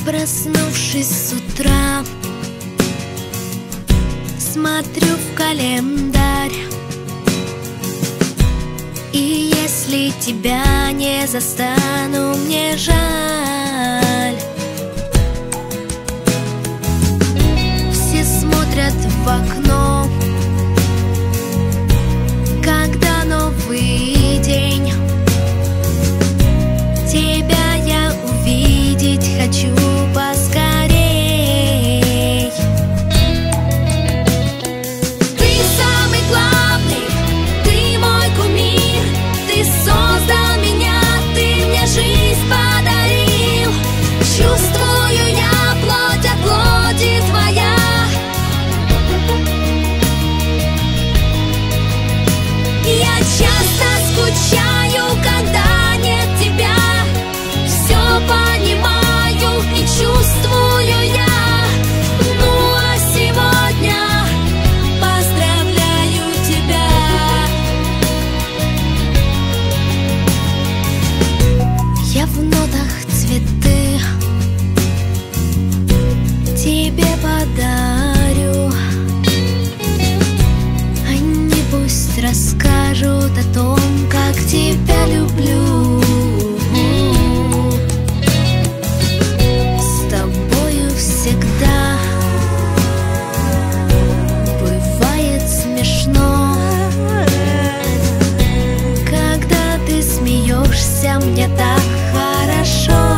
Проснувшись с утра, смотрю в календарь, и если тебя не застану, мне жаль. Все смотрят в окно, когда новый день. Тебя я увидеть хочу поскорей. Ты самый главный, ты мой кумир, ты создал меня, ты мне жизнь подарил. Чувствую я плоть от плоти твоя. Я часто скучаю, когда нет тебя. Все понимаю и чувствую я. Ну а сегодня поздравляю тебя. Я в нотах цветы тебе подарю. Они пусть расскажут о том, как тебя люблю. С тобою всегда бывает смешно, когда ты смеешься, мне так хорошо.